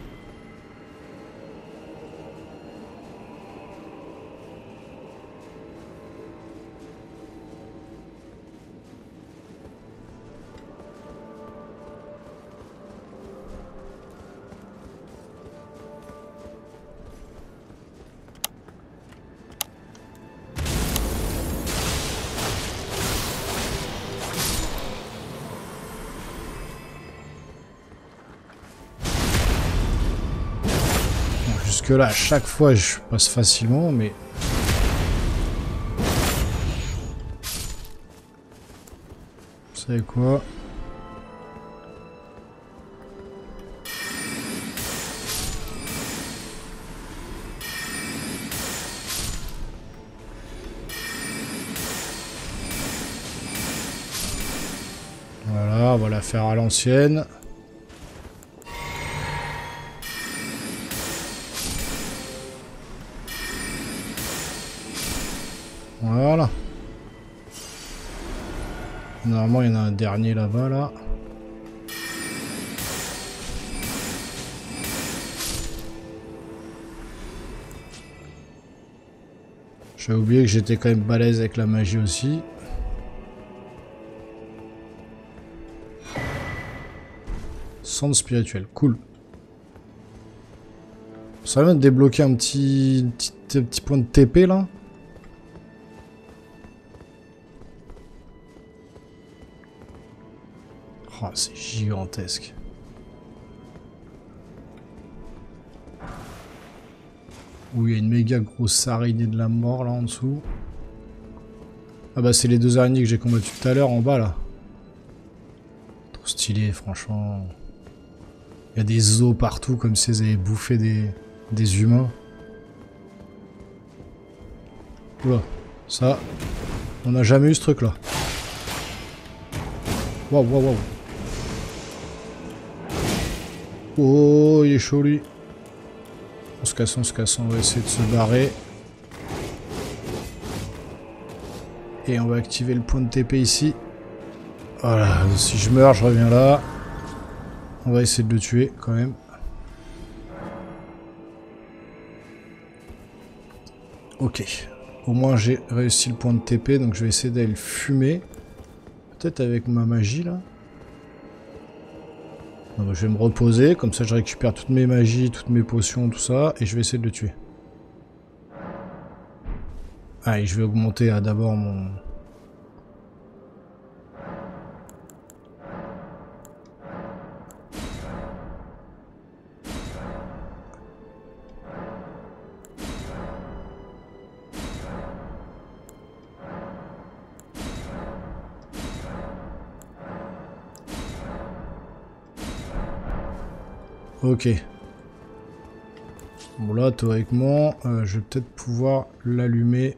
Speaker 1: Jusque là, à chaque fois, je passe facilement, mais... Vous savez quoi? Voilà, on va la faire à l'ancienne. Voilà. Normalement, il y en a un dernier là-bas, là. J'avais oublié que j'étais quand même balèze avec la magie aussi. Centre spirituel, cool. Ça va me débloquer un petit point de TP là. Oh, c'est gigantesque. Où il y a une méga grosse araignée de la mort là en dessous. Ah bah c'est les deux araignées que j'ai combattues tout à l'heure en bas là. Trop stylé franchement. Il y a des os partout comme si elles avaient bouffé des humains. Oula, ça, on n'a jamais eu ce truc là. Waouh, waouh, waouh. Oh, il est chaud lui. On se casse, on va essayer de se barrer. Et on va activer le point de TP ici. Voilà, si je meurs, je reviens là. On va essayer de le tuer quand même. Ok. Au moins j'ai réussi le point de TP, donc je vais essayer d'aller le fumer. Peut-être avec ma magie là. Non, bah, je vais me reposer, comme ça je récupère toutes mes magies, toutes mes potions, tout ça, et je vais essayer de le tuer. Allez, je vais augmenter d'abord mon... Ok. Bon là, théoriquement, je vais peut-être pouvoir l'allumer.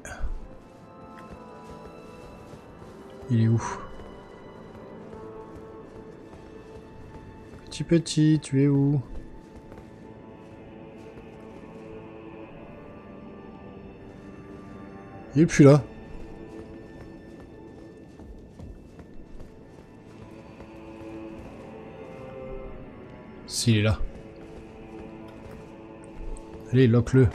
Speaker 1: Il est où? Petit, tu es où? Il est plus là. S'il est là. Allez, lock-le.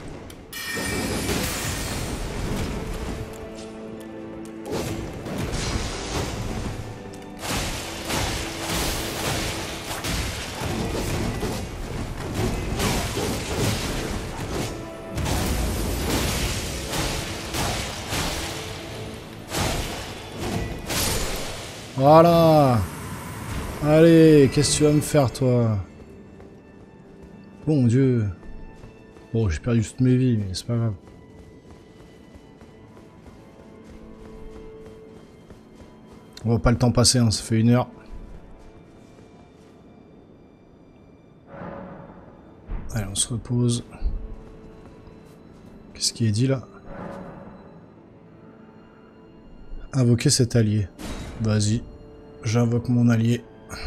Speaker 1: Voilà. Allez, qu'est-ce que tu vas me faire, toi? Bon Dieu. Bon, j'ai perdu toutes mes vies, mais c'est pas grave. On voit pas le temps passer, hein, ça fait 1 heure. Allez, on se repose. Qu'est-ce qui est dit là? Invoquer cet allié. Vas-y, j'invoque mon allié.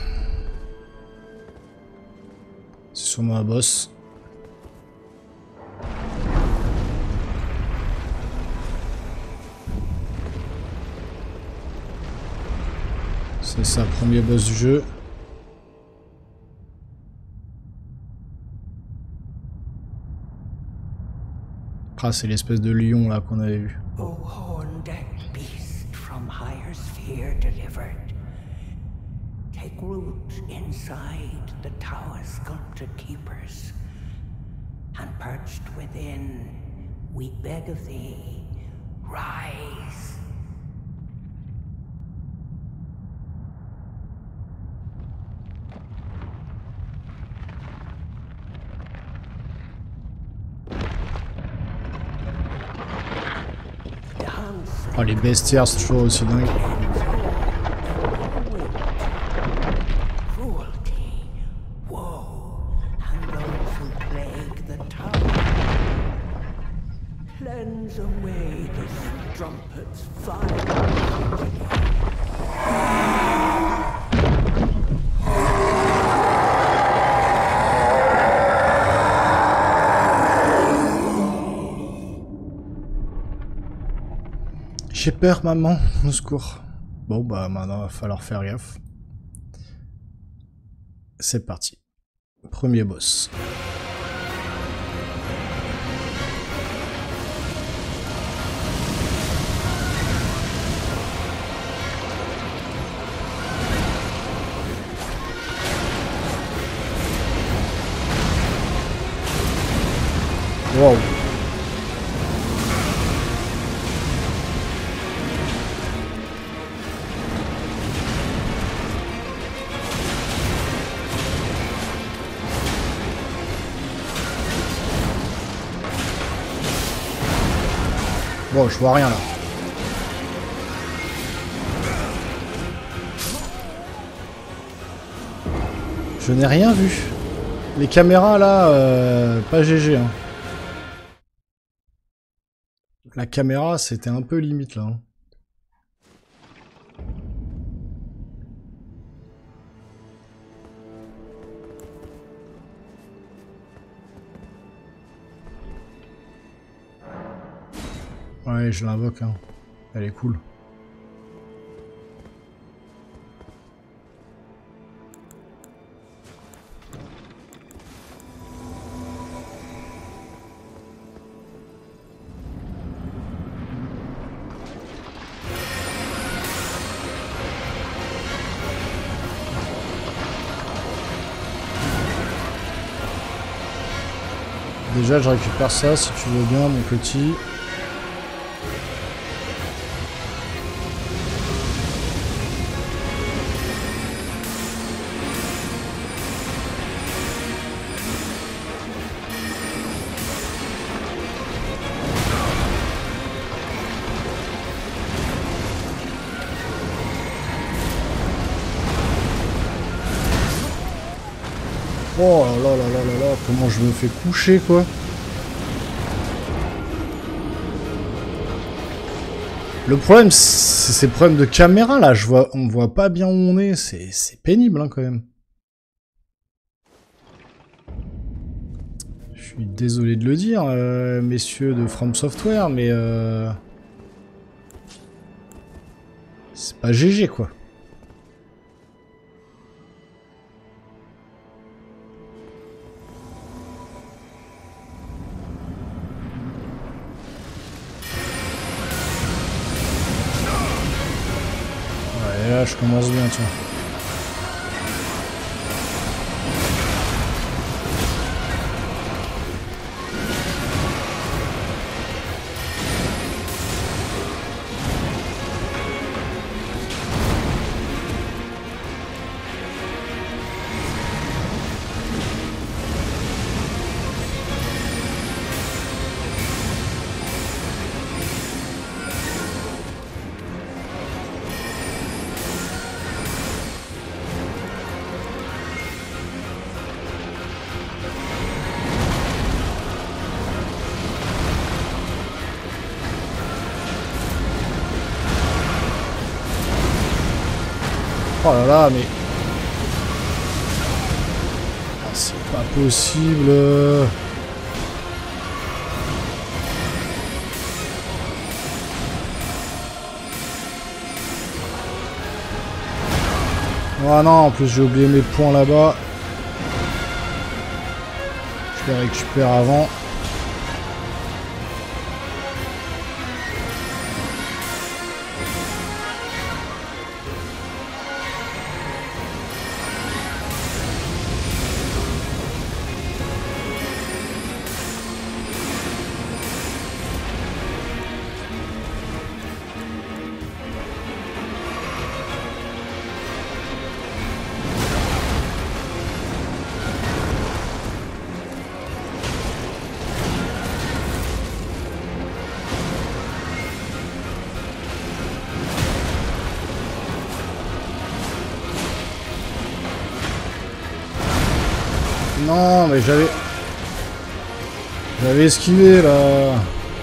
Speaker 1: C'est sûrement un boss. C'est ça, premier boss du jeu. Ah, c'est l'espèce de lion là qu'on avait vu.
Speaker 5: O horned beast from higher sphere delivered, take root inside the tower's sculpted keepers, and perched within, we beg of thee, rise.
Speaker 1: Oh, les bestiaires, c'est toujours aussi dingue.
Speaker 5: Cruelty, woe, and those who plague the tower. Cleanse away this trumpet's fire.
Speaker 1: J'ai peur, maman, au secours. Bon, bah maintenant, il va falloir faire gaffe. C'est parti. Premier boss. Wow. Bon, je vois rien là. Je n'ai rien vu. Les caméras là, pas GG. Hein. La caméra, c'était un peu limite là. Hein. Ouais, je l'invoque, hein. Elle est cool. Déjà, je récupère ça, si tu veux bien, mon petit. Oh là là là là là là, comment je me fais coucher quoi. Le problème, c'est ces problèmes de caméra là, on voit pas bien où on est, c'est pénible hein, quand même. Je suis désolé de le dire, messieurs de From Software, mais C'est pas GG, quoi. Ouais, là, je commence bien, tiens. Oh là là, mais... Oh, c'est pas possible. Oh non, en plus j'ai oublié mes points là-bas. Je les récupère avant. Non, mais j'avais esquivé là.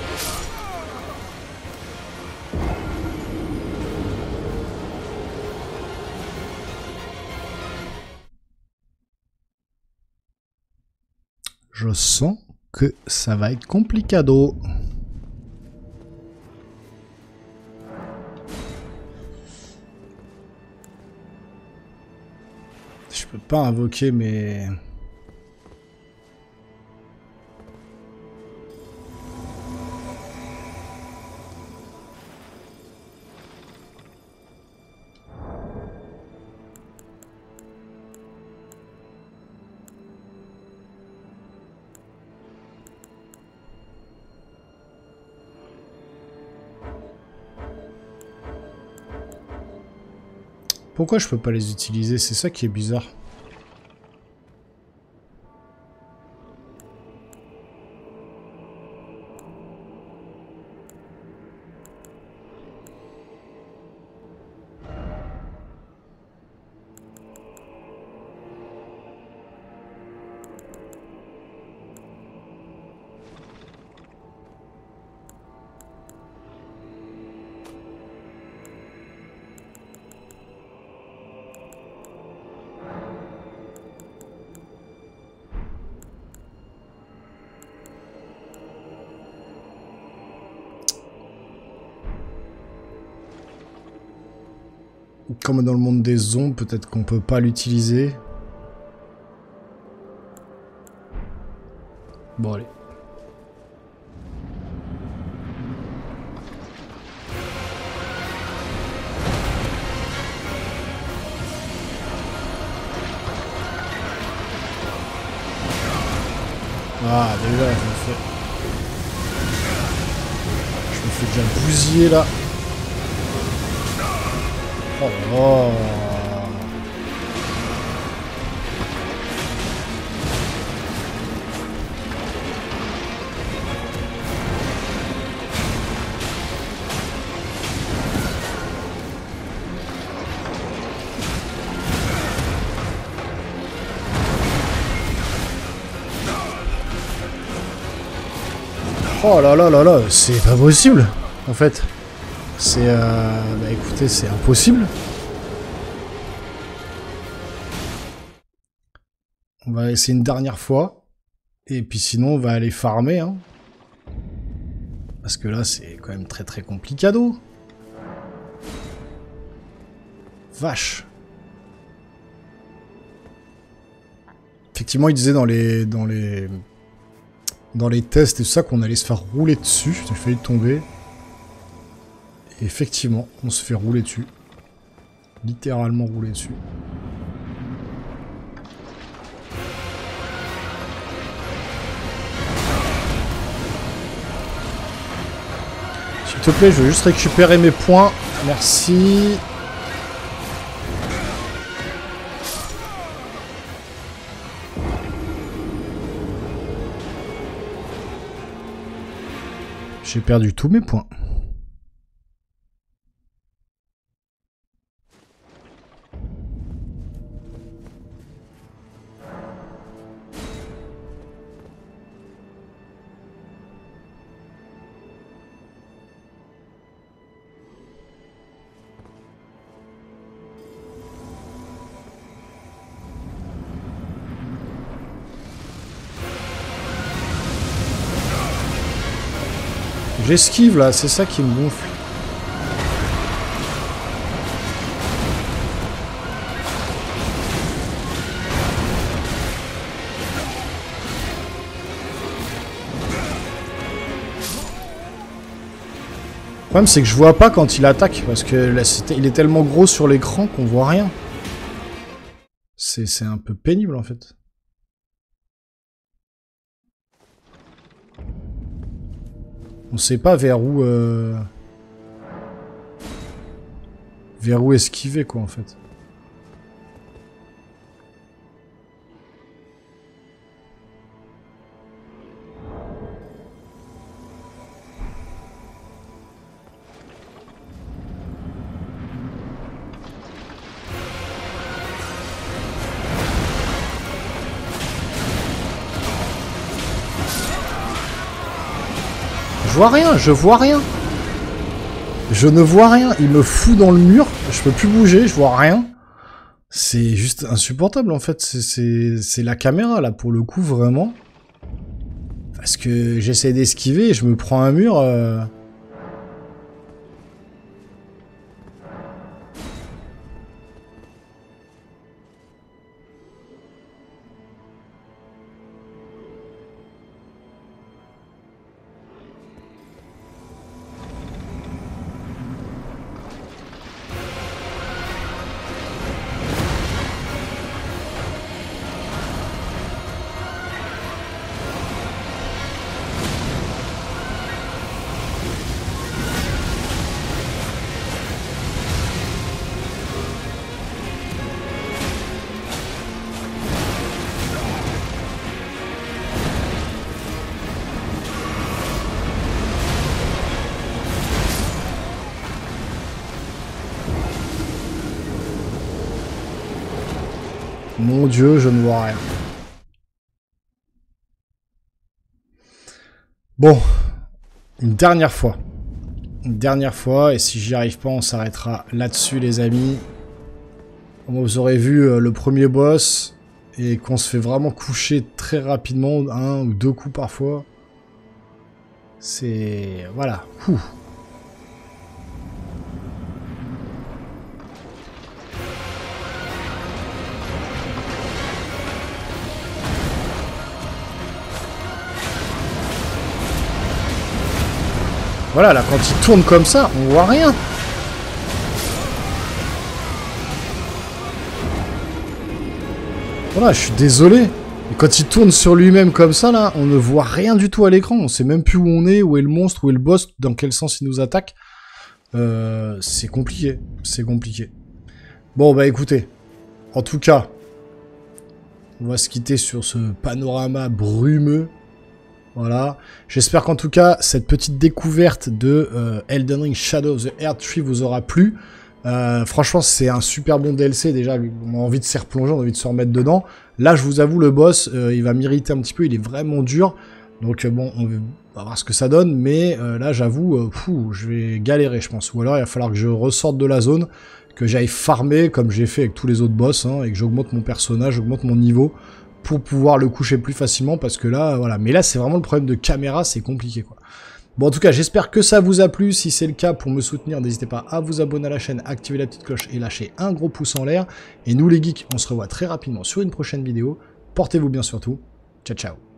Speaker 1: Je sens que ça va être complicado. Je peux pas invoquer mes... Pourquoi je peux pas les utiliser? C'est ça qui est bizarre. Comme dans le monde des ombres, peut-être qu'on peut pas l'utiliser. Bon, allez. Ah, déjà, je me fais déjà bousiller là. Oh là là. Oh là là là là, c'est pas possible, en fait. C'est, bah écoutez, c'est impossible. On va essayer une dernière fois. Et puis sinon, on va aller farmer, hein. Parce que là, c'est quand même très très complicado. vache. Effectivement, il disait dans les tests et tout ça qu'on allait se faire rouler dessus. J'ai failli tomber. Et effectivement, on se fait rouler dessus. Littéralement rouler dessus. S'il te plaît, je veux juste récupérer mes points. Merci. J'ai perdu tous mes points. J'esquive là, c'est ça qui me gonfle. Le problème c'est que je vois pas quand il attaque, parce que là, il est tellement gros sur l'écran qu'on voit rien. C'est un peu pénible en fait. On sait pas vers où esquiver quoi en fait. Je vois rien, je vois rien. Je ne vois rien. Il me fout dans le mur. Je peux plus bouger, je vois rien. C'est juste insupportable en fait. C'est la caméra là pour le coup vraiment. Parce que j'essaie d'esquiver et je me prends un mur. Mon Dieu, je ne vois rien. Bon, une dernière fois. Une dernière fois, et si j'y arrive pas, on s'arrêtera là-dessus, les amis. Vous aurez vu le premier boss, et qu'on se fait vraiment coucher très rapidement, un ou deux coups parfois. C'est... voilà. Ouh. Voilà, là, quand il tourne comme ça, on voit rien. Voilà, je suis désolé. Et quand il tourne sur lui-même comme ça, là, on ne voit rien du tout à l'écran. On sait même plus où on est, où est le monstre, où est le boss, dans quel sens il nous attaque. C'est compliqué. C'est compliqué. Bon, bah écoutez. En tout cas, on va se quitter sur ce panorama brumeux. Voilà. J'espère qu'en tout cas, cette petite découverte de Elden Ring Shadow of the Erdtree vous aura plu. Franchement, c'est un super bon DLC. Déjà, on a envie de s'y replonger, on a envie de se remettre dedans. Là, je vous avoue, le boss, il va m'irriter un petit peu. Il est vraiment dur. Donc, bon, on va voir ce que ça donne. Mais là, j'avoue, je vais galérer, je pense. Ou alors, il va falloir que je ressorte de la zone, que j'aille farmer, comme j'ai fait avec tous les autres boss, hein, et que j'augmente mon personnage, j'augmente mon niveau, pour pouvoir le coucher plus facilement, parce que là, voilà. Mais là, c'est vraiment le problème de caméra, c'est compliqué, quoi. Bon, en tout cas, j'espère que ça vous a plu. Si c'est le cas, pour me soutenir, n'hésitez pas à vous abonner à la chaîne, activer la petite cloche et lâcher un gros pouce en l'air. Et nous les geeks, on se revoit très rapidement sur une prochaine vidéo. Portez-vous bien surtout. Ciao, ciao.